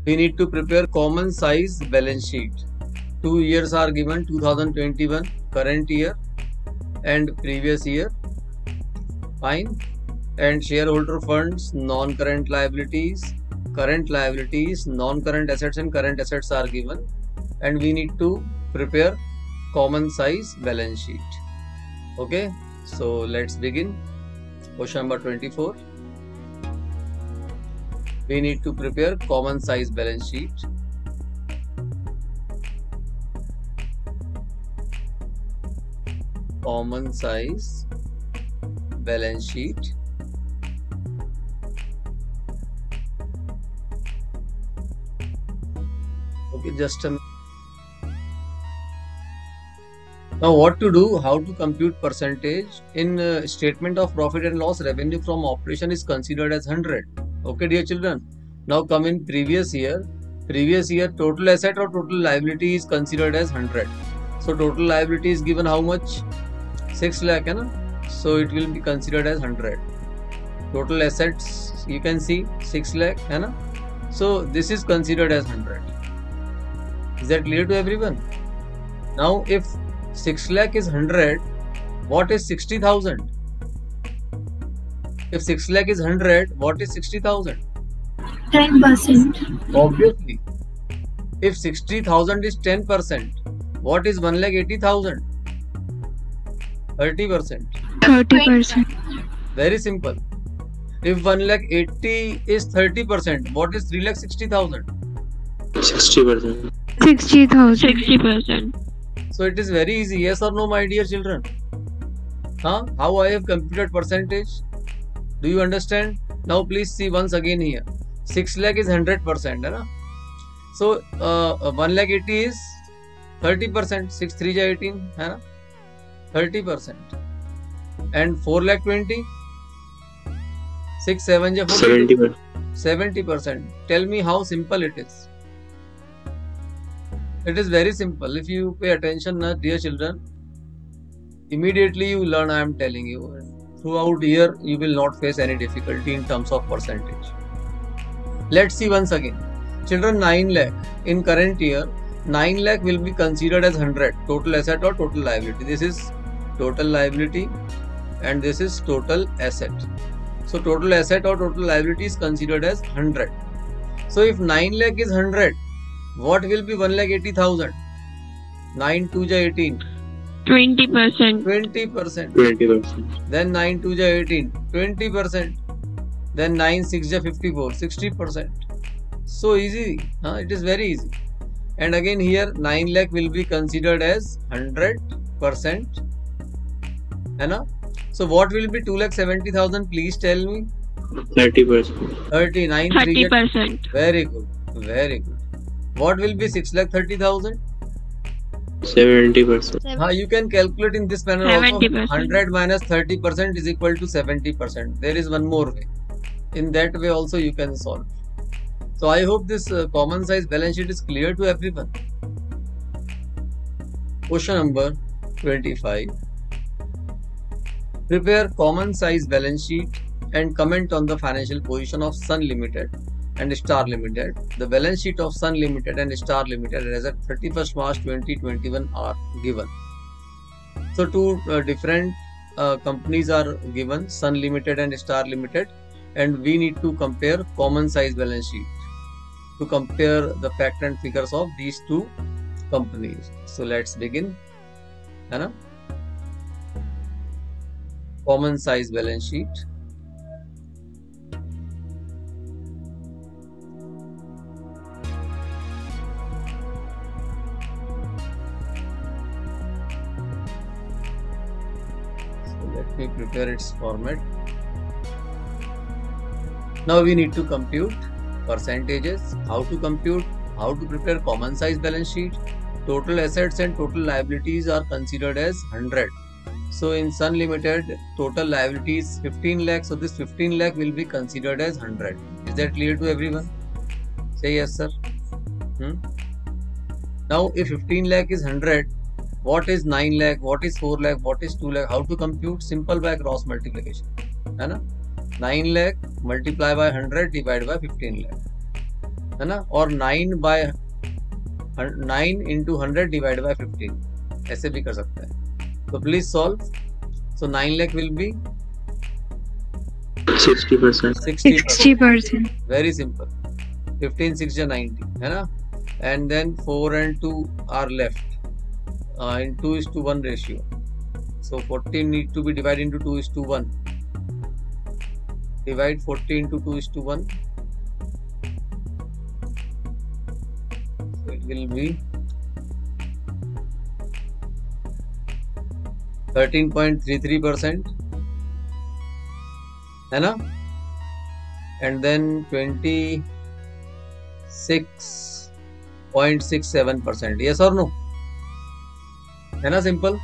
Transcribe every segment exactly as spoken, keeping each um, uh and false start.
we need to prepare common size balance sheet. Two years are given, two thousand twenty-one, current year and previous year. Fine. And shareholder funds, non-current liabilities, current liabilities, non-current assets and current assets are given, and we need to prepare common size balance sheet. Okay, so let's begin. Question number twenty-four. We need to prepare common size balance sheet. Common size balance sheet. Okay, just a minute. Now what to do, how to compute percentage? In uh, statement of profit and loss, revenue from operation is considered as one hundred. Okay dear children. Now come in previous year. Previous year total asset or total liability is considered as one hundred. So total liability is given how much? six lakh, hai na? So it will be considered as one hundred. Total assets you can see six lakh, hai na? So this is considered as one hundred. Is that clear to everyone? Now if six lakh is one hundred, what is sixty thousand? If six lakh is one hundred, what is sixty thousand? ten percent. Obviously. If sixty thousand is ten percent, what is one lakh eighty thousand? thirty percent. thirty percent. Very simple. If one lakh eighty is thirty percent, what is three lakh sixty thousand? sixty percent. sixty thousand. sixty percent. So it is very easy. Yes or no, my dear children? Huh? How I have computed percentage? Do you understand? Now please see once again here. six lakh is one hundred percent. Hai na? So uh, one lakh eighty is thirty percent. six three is eighteen. Hai na? thirty percent. And four lakh twenty? six seven is seventy percent. seventy percent. Tell me how simple it is. It is very simple. If you pay attention, na, dear children, immediately you learn. I am telling you. Throughout the year, you will not face any difficulty in terms of percentage. Let's see once again. Children, nine lakh. In current year, nine lakh will be considered as one hundred. Total asset or total liability. This is total liability and this is total asset. So total asset or total liability is considered as one hundred. So if nine lakh is one hundred, what will be one lakh eighty thousand? nine two is eighteen. twenty percent. twenty percent. twenty percent. Then nine two is eighteen. twenty percent. Then nine six is fifty-four. sixty percent. So easy. Huh? It is very easy. And again here nine lakh will be considered as one hundred percent. Hai na? So what will be two lakh seventy thousand? Please tell me. thirty percent. thirty-nine. thirty percent. Very good. Very good. What will be six lakh thirty thousand? seventy percent. Uh, you can calculate in this manner also. seventy percent. one hundred minus thirty percent is equal to seventy percent. There is one more way. In that way also you can solve. So I hope this uh, common size balance sheet is clear to everyone. Question number twenty-five. Prepare common size balance sheet and comment on the financial position of Sun Limited and Star Limited. The balance sheet of Sun Limited and Star Limited as at thirty-first March twenty twenty-one are given. So two uh, different uh, companies are given, Sun Limited and Star Limited, and we need to compare common size balance sheet to compare the fact and figures of these two companies. So let's begin. है ना? Common size balance sheet. Let me prepare its format. Now we need to compute percentages. How to compute? How to prepare common size balance sheet? Total assets and total liabilities are considered as one hundred. So in Sun Limited, total liabilities fifteen lakh. So this fifteen lakh will be considered as one hundred. Is that clear to everyone? Say yes, sir. Hmm? Now if fifteen lakh is one hundred, what is nine lakh, what is four lakh, what is two lakh? How to compute? Simple by cross multiplication. है ना? nine lakh multiply by one hundred divided by fifteen lakh. है ना, और nine by nine into hundred divide by fifteen, ऐसे भी कर सकते हैं. तो please solve. So nine lakh will be sixty percent. sixty percent. Very simple. fifteen, six या ninety, है ना. And then four and two are left uh, in two is to one ratio. So fourteen need to be divided into two is to one. Divide forty into two is to one. So it will be thirteen point three three percent, है ना. And then twenty-six point six seven percent. Yes or no? है ना, simple.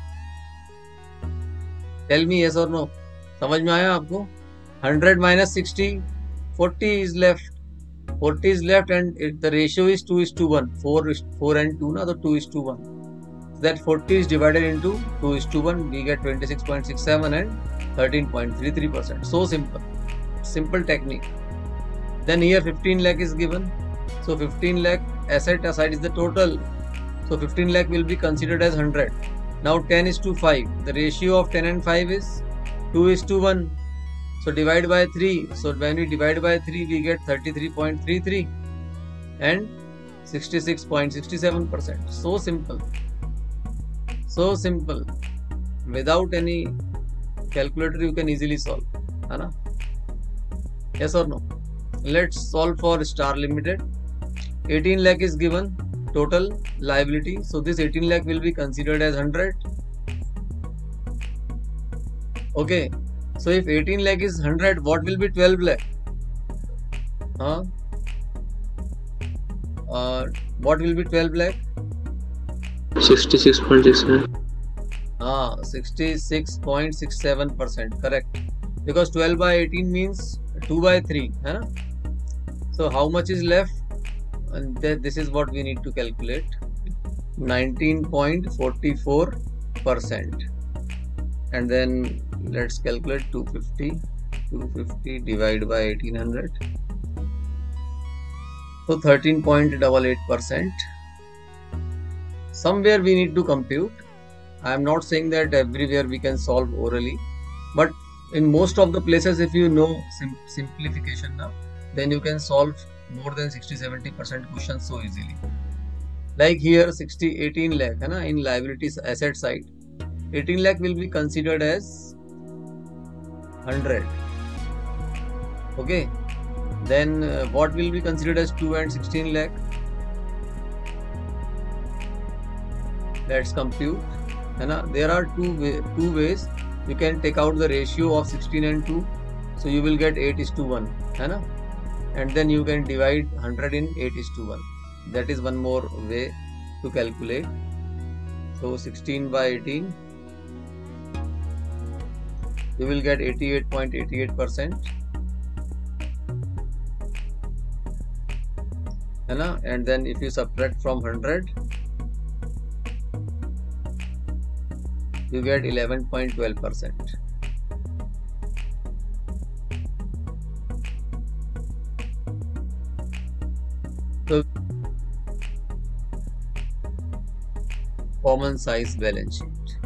Tell me yes or no. समझ में आया आपको? hundred minus sixty, forty is left. forty is left and it, the ratio is two is to one. four is four and two, na, so two is to one. So that forty is divided into two is to one. We get twenty-six point six seven and thirteen point three three percent. So simple. Simple technique. Then here fifteen lakh is given. So fifteen lakh asset aside is the total. So fifteen lakh will be considered as one hundred. Now ten is to five. The ratio of ten and five is two is to one. So divide by three. So when we divide by three, we get thirty-three point three three and sixty-six point six seven percent. So simple. So simple. Without any calculator, you can easily solve. है ना? Yes or no? Let's solve for Star Limited. eighteen lakh is given total liability. So this eighteen lakh will be considered as one hundred. Okay. So if eighteen lakh is one hundred, what will be twelve lakh? Huh? Uh, what will be twelve lakh? sixty-six point six seven. Ah, sixty-six point six seven percent. Correct. Because twelve by eighteen means two by three. Huh? So how much is left? And th this is what we need to calculate. nineteen point four four percent. And then let's calculate two hundred fifty. two hundred fifty divided by eighteen hundred. So thirteen point eight eight percent. Somewhere we need to compute. I am not saying that everywhere we can solve orally, but in most of the places, if you know sim simplification now, then you can solve more than sixty to seventy percent questions so easily. Like here sixty, eighteen lakh, है ना, in liabilities asset side, eighteen lakh will be considered as one hundred. Okay. Then uh, what will be considered as two and sixteen lakh? Let's compute. है ना? There are two way, two ways. You can take out the ratio of sixteen and two. So you will get eight is to one. है ना? And then you can divide one hundred in eight is to one. That is one more way to calculate. So sixteen by eighteen, you will get eighty-eight point eight eight percent. है ना? And then if you subtract from one hundred, you get eleven point one two percent. So common size balance sheet.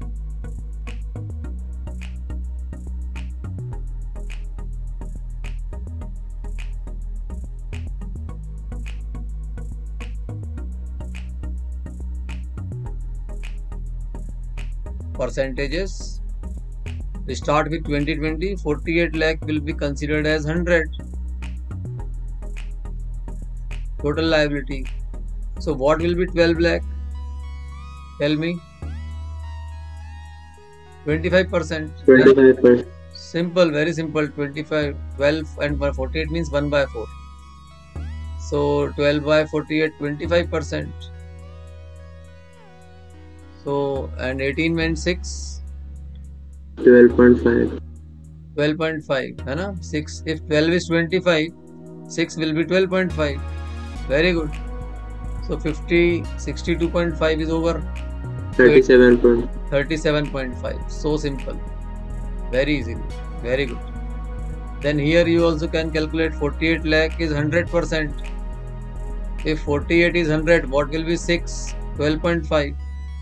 Percentages. We start with twenty twenty. forty-eight lakh will be considered as one hundred. Total liability. So what will be twelve lakh? Tell me. twenty-five percent. twenty-five percent. Simple, very simple. twenty-five, twelve and forty-eight means one by four. So twelve by forty-eight, twenty-five percent. So and eighteen meant six. twelve point five. twelve point five, है ना? six. If twelve is twenty-five, six will be twelve point five. Very good. So fifty, sixty-two point five is over. thirty-seven point. thirty-seven point five. So simple. Very easy. Very good. Then here you also can calculate forty-eight lakh is one hundred percent. If forty-eight is one hundred, what will be six? twelve point five.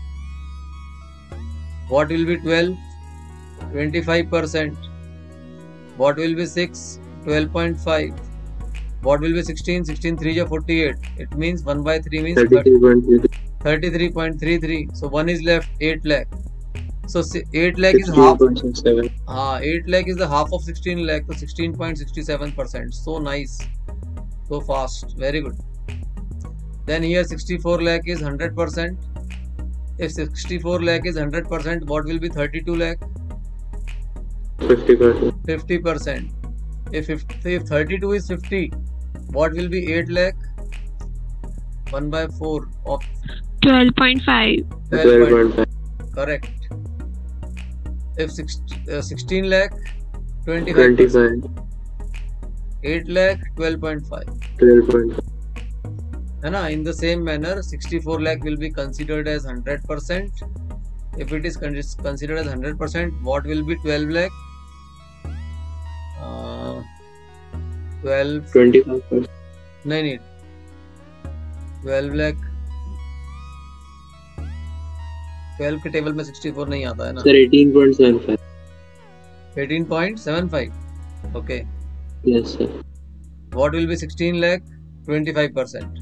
What will be twelve? twenty-five percent. What will be six? twelve point five. What will be sixteen? sixteen three is forty-eight. It means one by three means thirty-three point three three. thirty-three point three three. So one is left, eight lakh. So si- eight lakh is half. sixteen point six seven. Ah, eight lakh is the half of sixteen lakh, so sixteen point six seven percent. So nice. So fast. Very good. Then here sixty-four lakh is one hundred percent. If sixty-four lakh is one hundred percent, what will be thirty-two lakh? fifty percent. fifty percent. If, fifty, if thirty-two is fifty, what will be eight lakh? one by four of twelve point five. twelve point five. Correct. If six, uh, sixteen lakh, twenty-five. twenty-five. eight lakh, twelve point five. twelve point five. है ना? In the same manner, sixty-four lakh will be considered as one hundred percent. If it is con- considered as one hundred percent, what will be twelve lakh? Uh, twelve. twenty-five percent. नहीं नहीं. twelve lakh. twelve के table में sixty-four नहीं आता है ना? Sir, eighteen point seven five. eighteen point seven five. Okay. Yes, sir. What will be sixteen lakh? twenty-five percent.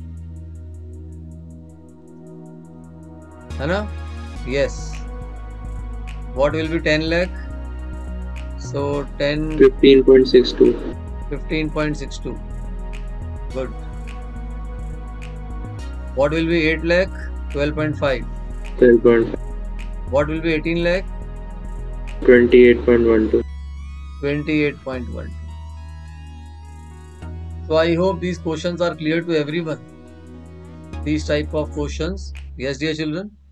है ना? Yes. What will be ten lakh? So ten. fifteen point six two. fifteen point six two. Good. What will be eight lakh? twelve point five. twelve point five. What will be eighteen lakh? twenty-eight point one two. twenty-eight point one. So I hope these questions are clear to everyone. These type of questions. Yes, dear children.